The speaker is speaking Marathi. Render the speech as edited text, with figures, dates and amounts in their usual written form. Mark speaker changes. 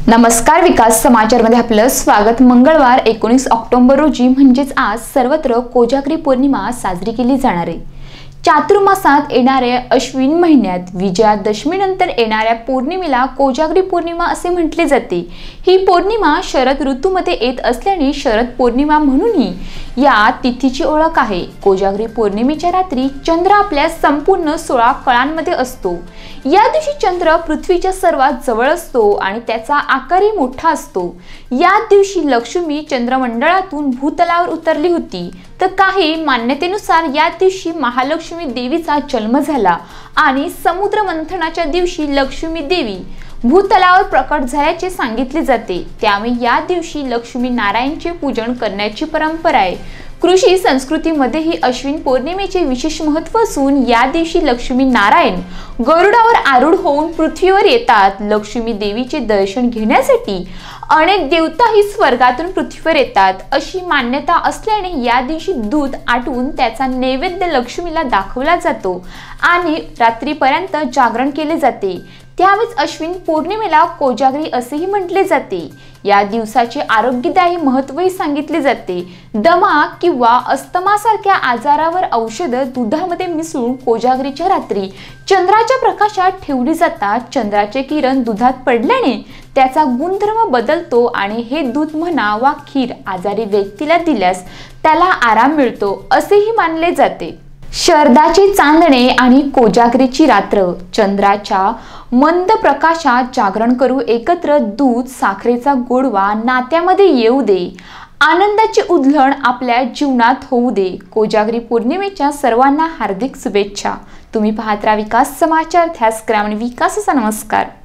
Speaker 1: नमस्कार, विकास समाचारमध्ये आपलं स्वागत। मंगळवार 19 ऑक्टोबर रोजी म्हणजेच आज सर्वत्र कोजागरी पौर्णिमा साजरी केली जाणार आहे। चातुर्मासात येणाऱ्या अश्विन महिन्यात विजयादशमीनंतर येणाऱ्या पौर्णिमेला कोजागरी पौर्णिमा असे म्हटले जाते। ही पौर्णिमा शरद ऋतूमध्ये येत असल्याने शरद पौर्णिमा म्हणूनही या तिथीची ओळख आहे। कोजागरी पौर्णिमेच्या रात्री चंद्र आपल्या संपूर्ण 16 कळांमध्ये असतो। या दिवशी चंद्र पृथ्वीच्या सर्वात जवळ असतो आणि त्याचा आकारही मोठा असतो। या दिवशी लक्ष्मी चंद्रमंडळातून भूतलावर उतरली होती, तर काही मान्यतेनुसार या दिवशी महालक्ष्मी देवीचा जन्म झाला आणि समुद्र मंथनाच्या दिवशी लक्ष्मी देवी भूतलावर प्रकट झाल्याचे सांगितले जाते। त्यामुळे या दिवशी लक्ष्मी नारायणचे पूजन करण्याची परंपरा आहे। कृषी संस्कृतीमध्ये ही अश्विन पौर्णिमेचे विशेष महत्त्व असून या दिवशी लक्ष्मी नारायण गरुडावर आरूढ होऊन पृथ्वीवर येतात। लक्ष्मी देवीचे दर्शन घेण्यासाठी अनेक देवताही स्वर्गातून पृथ्वीवर येतात अशी मान्यता असल्याने या दिवशी दूध आटवून त्याचा नैवेद्य लक्ष्मीला दाखवला जातो आणि रात्रीपर्यंत जागरण केले जाते। त्यावेळेस अश्विन पौर्णिमेला कोजागरी असेही म्हटले जाते। या दिवसाचे आरोग्यदायी महत्त्वही सांगितले जाते। दमा किंवा अस्थमासारख्या आजारावर औषध दुधामध्ये मिसळून कोजागरीच्या रात्री चंद्राच्या प्रकाशात ठेवली जातात। चंद्राचे किरण दुधात पडल्याने त्याचा गुणधर्म बदलतो आणि हे दूध म्हणा वा खीर आजारी व्यक्तीला दिल्यास त्याला आराम मिळतो असेही मानले जाते। शरदाचे चांदणे आणि कोजागरीची रात्र चंद्राच्या मंद प्रकाशात जागरण करू, एकत्र दूध साखरेचा गोडवा नात्यामध्ये येऊ दे, आनंदाची उधळण आपल्या जीवनात होऊ दे। कोजागरी पौर्णिमेच्या सर्वांना हार्दिक शुभेच्छा। तुम्ही पाहत राहा विकास समाचार, ध्यास ग्रामीण विकासाचा। नमस्कार।